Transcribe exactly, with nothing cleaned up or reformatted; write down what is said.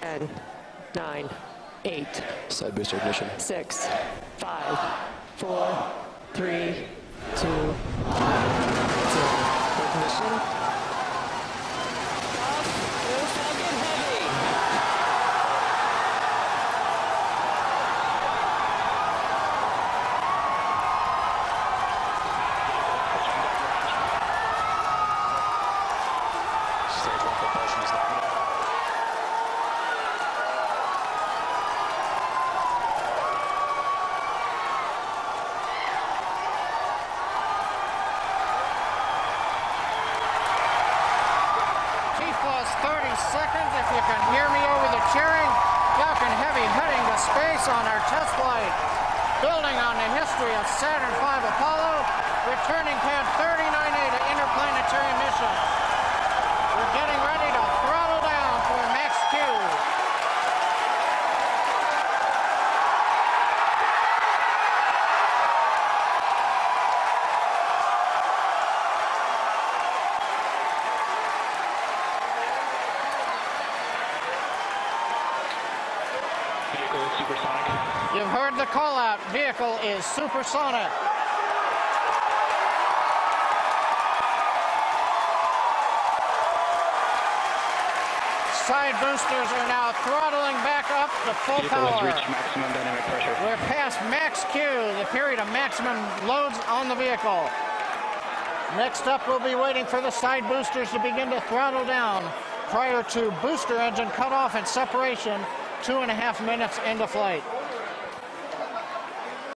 ten, nine, eight, Side booster ignition. six, five, four, three, two, one, zero. Ignition. Off to Falcon Heavy. Stage one propulsion is not good. thirty seconds, if you can hear me over the cheering. Falcon Heavy heading to space on our test flight. Building on the history of Saturn five Apollo, returning pad thirty-nine A to interplanetary mission. We're getting ready to throttle down for max Q. Vehicle is supersonic. You've heard the call out. Vehicle is supersonic. Side boosters are now throttling back up to full Vehicle power. has reached maximum dynamic pressure. We're past max Q, the period of maximum loads on the vehicle. Next up, we'll be waiting for the side boosters to begin to throttle down prior to booster engine cutoff and separation two and a half minutes into flight.